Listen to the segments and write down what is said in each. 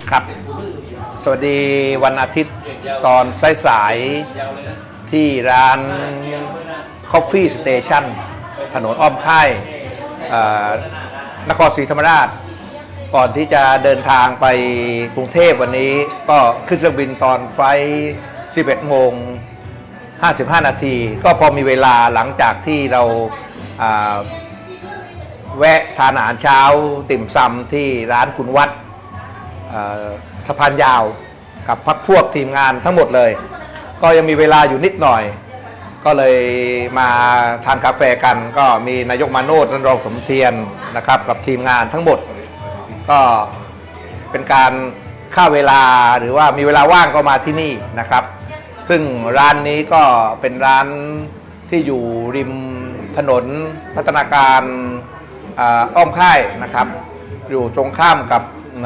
ครับสวัสดีวันอาทิตย์ตอนสายๆที่ร้าน Coffee Station ถนนอ้อมค่ายนครศรีธรรมราชก่อนที่จะเดินทางไปกรุงเทพวันนี้ก็ขึ้นเครื่องบินตอนไฟล์ 11 โมง 55 นาทีก็พอมีเวลาหลังจากที่เราแวะทานอาหารเช้าติ่มซำที่ร้านคุณวัดสะพานยาวกับพักพวกทีมงานทั้งหมดเลยก็ยังมีเวลาอยู่นิดหน่อยก็เลยมาทานกาแฟกันก็มีนายกมาโนดรองสมเทียนนะครับกับทีมงานทั้งหมดก็เป็นการฆ่าเวลาหรือว่ามีเวลาว่างก็มาที่นี่นะครับซึ่งร้านนี้ก็เป็นร้านที่อยู่ริมถนนพัฒนาการอ้อมค่ายนะครับอยู่ตรงข้ามกับ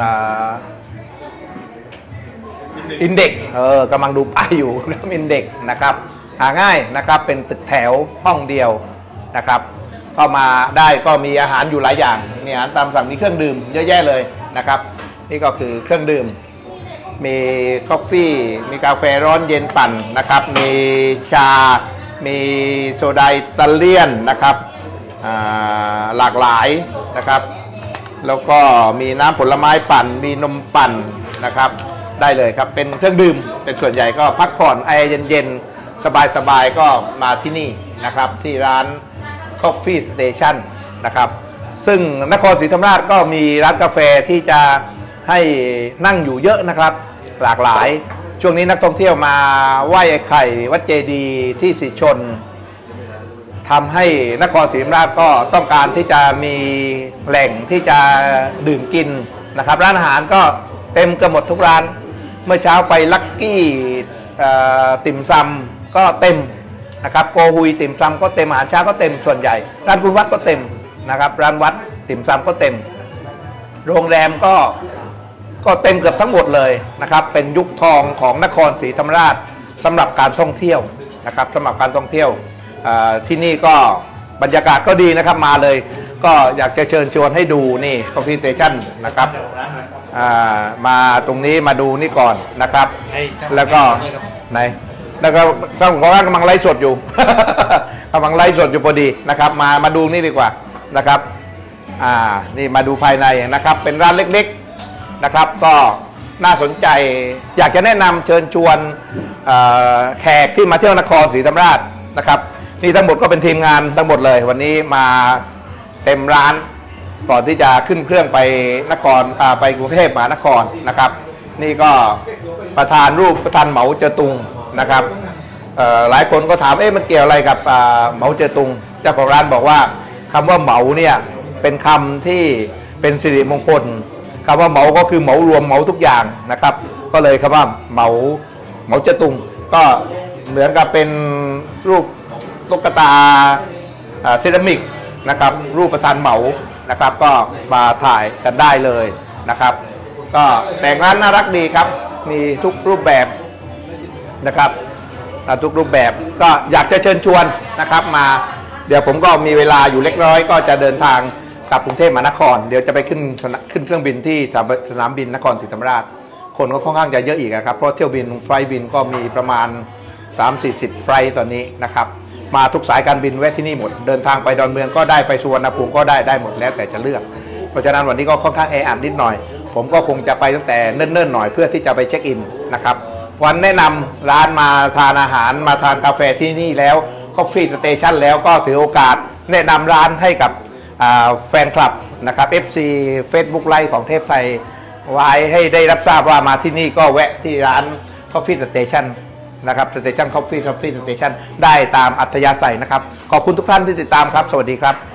อินเด็กกำลังดูป้ายอยู่แล้วอินเด็กนะครับหาง่ายนะครับเป็นตึกแถวห้องเดียวนะครับก็มาได้ก็มีอาหารอยู่หลายอย่างมีอาหารตามสั่งมีเครื่องดื่มเยอะแยะเลยนะครับนี่ก็คือเครื่องดื่มมีกาแฟมีกาแฟร้อนเย็นปั่นนะครับมีชามีโซดาอิตาเลียนนะครับหลากหลายนะครับแล้วก็มีน้ำผลไม้ปั่นมีนมปั่นนะครับได้เลยครับเป็นเครื่องดื่มเป็นส่วนใหญ่ก็พักผ่อนแอร์เย็นๆสบายๆก็มาที่นี่นะครับที่ร้าน Coffee Station นะครับซึ่งนครศรีธรรมราชก็มีร้านกาแฟที่จะให้นั่งอยู่เยอะนะครับหลากหลายช่วงนี้นักท่องเที่ยวมาไหว้ไอ้ไข่วัดเจดีย์ที่ศรีชนทำให้นครศรีธรรมราชก็ต้องการที่จะมีแหล่งที่จะดื่มกินนะครับร้านอาหารก็เต็มกันหมดทุกร้านเมื่อเช้าไปลักกี้ติ่มซำก็เต็มนะครับโกฮุยติ่มซำก็เต็มอาหารเช้าก็เต็มส่วนใหญ่ร้านคุณวัดก็เต็มนะครับร้านวัดติ่มซำก็เต็มโรงแรมก็เต็มเกือบทั้งหมดเลยนะครับเป็นยุคทองของนครศรีธรรมราชสำหรับการท่องเที่ยวนะครับสำหรับการท่องเที่ยวที่นี่ก็บรรยากาศก็ดีนะครับมาเลยก็อยากจะเชิญชวนให้ดูนี่ Coffee Station นะครับมาตรงนี้มาดูนี่ก่อนนะครับแล้วก็ไหนแล้วก็ต้องบอกว่ากำลังไลฟ์สดอยู่ กำลังไลฟ์สดอยู่พอดีนะครับมาดูนี่ดีกว่านะครับนี่มาดูภายในนะครับเป็นร้านเล็กๆนะครับก็น่าสนใจอยากจะแนะนำเชิญชวนแขกที่มาเที่ยวนครศรีธรรมราชนะครับนี่ทั้งหมดก็เป็นทีมงานทั้งหมดเลยวันนี้มาเต็มร้านก่อนที่จะขึ้นเครื่องไปนครไปกรุงเทพมหานครนะครับนี่ก็ประธานเหมาเจ๋อตุงนะครับหลายคนก็ถามมันเกี่ยวอะไรกับเหมาเจ๋อตุงเจ้าของร้านบอกว่าคำว่าเหมาเนี่ยเป็นคำที่เป็นสิริมงคลคำว่าเหมาก็คือเหมารวมเหมาทุกอย่างนะครับก็เลยคำว่าเหมาเจ๋อตุงก็เหมือนกับเป็นรูปตุ๊กตาเซรามิกนะครับรูปประธานเหมานะครับก็มาถ่ายกันได้เลยนะครับก็แต่งร้านน่ารักดีครับมีทุกรูปแบบนะครับทุกรูปแบบก็อยากจะเชิญชวนนะครับมาเดี๋ยวผมก็มีเวลาอยู่เล็กน้อยก็จะเดินทางกลับกรุงเทพมหานครเดี๋ยวจะไปขึ้นเครื่องบินที่สนามบินนครศรีธรรมราชคนก็ค่อนข้างจะเยอะอีกครับเพราะเที่ยวบินไฟล์บินก็มีประมาณ 3-40 ไฟล์ตอนนี้นะครับมาทุกสายการบินแวะที่นี่หมดเดินทางไปดอนเมืองก็ได้ไปสุวรรณภูมิก็ได้หมดแล้วแต่จะเลือกเพราะฉะนั้นวันนี้ก็ค่อนข้างแออัดนิดหน่อยผมก็คงจะไปตั้งแต่เนิ่นๆหน่อยเพื่อที่จะไปเช็คอินนะครับวันแนะนำร้านมาทานอาหารมาทานกาแฟที่นี่แล้วCoffee Stationแล้วก็ถือโอกาสแนะนำร้านให้กับแฟนคลับนะครับ FC Facebook Live ของเทพไทยไว้ให้ได้รับทราบว่ามาที่นี่ก็แวะที่ร้าน Coffee StationนะครับStation Coffee Station ได้ตามอัธยาศัยนะครับขอบคุณทุกท่านที่ติดตามครับสวัสดีครับ